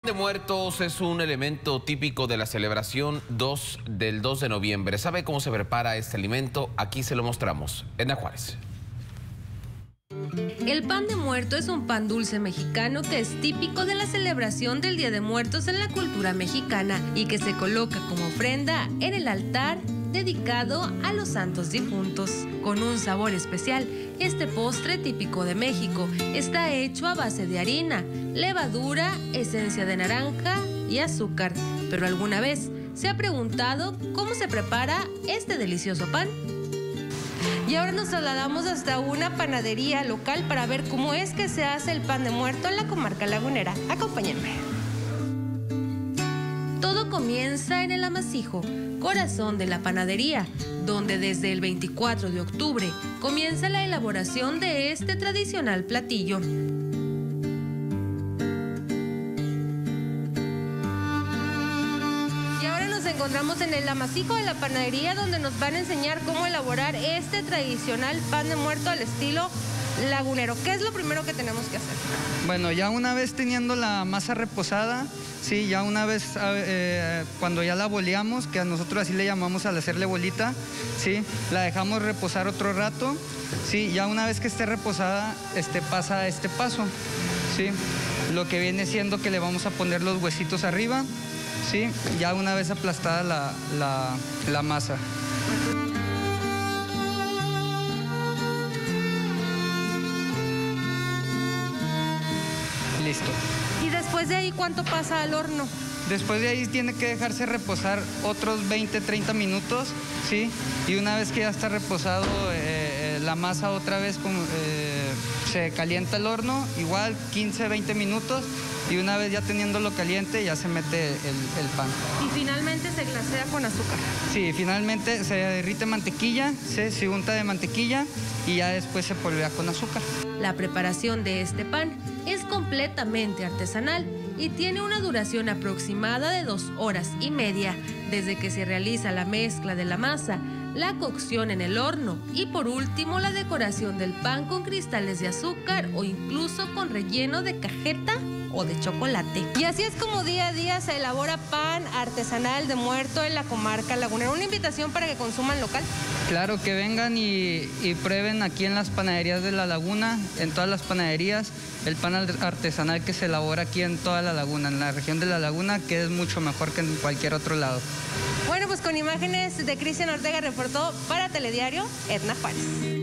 de muertos es un elemento típico de la celebración del 2 de noviembre. ¿Sabe cómo se prepara este alimento? Aquí se lo mostramos. Edna Juárez. El pan de muerto es un pan dulce mexicano que es típico de la celebración del Día de Muertos en la cultura mexicana y que se coloca como ofrenda en el altar dedicado a los santos difuntos. Con un sabor especial, este postre típico de México está hecho a base de harina, levadura, esencia de naranja y azúcar. Pero ¿alguna vez se ha preguntado cómo se prepara este delicioso pan? Y ahora nos trasladamos hasta una panadería local para ver cómo es que se hace el pan de muerto en la comarca lagunera. Acompáñenme. Todo comienza en el Amasijo, corazón de la panadería, donde desde el 24 de octubre comienza la elaboración de este tradicional platillo. Encontramos en el amasijo de la panadería, donde nos van a enseñar cómo elaborar este tradicional pan de muerto al estilo lagunero. ¿Qué es lo primero que tenemos que hacer? Bueno, ya una vez teniendo la masa reposada, sí, ya una vez cuando ya la boleamos, que a nosotros así le llamamos al hacerle bolita, sí, la dejamos reposar otro rato, sí, ya una vez que esté reposada, pasa este paso, sí, lo que viene siendo que le vamos a poner los huesitos arriba. Sí, ya una vez aplastada la masa. Listo. ¿Y después de ahí cuánto pasa al horno? Después de ahí tiene que dejarse reposar otros 20-30 minutos, ¿sí? Y una vez que ya está reposado la masa otra vez se calienta el horno, igual 15-20 minutos. Y una vez ya teniéndolo caliente, ya se mete el pan. Y finalmente se glasea con azúcar. Sí, finalmente se derrite mantequilla, se unta de mantequilla y ya después se polvea con azúcar. La preparación de este pan es completamente artesanal y tiene una duración aproximada de 2 horas y media, desde que se realiza la mezcla de la masa, la cocción en el horno y por último la decoración del pan con cristales de azúcar o incluso con relleno de cajeta o de chocolate. Y así es como día a día se elabora pan artesanal de muerto en la comarca lagunera. Una invitación para que consuman local. Claro, que vengan y prueben aquí en las panaderías de la laguna, en todas las panaderías, el pan artesanal que se elabora aquí en toda la laguna, en la región de la laguna, que es mucho mejor que en cualquier otro lado. Bueno, pues con imágenes de Cristian Ortega reportó para Telediario, Edna Juárez.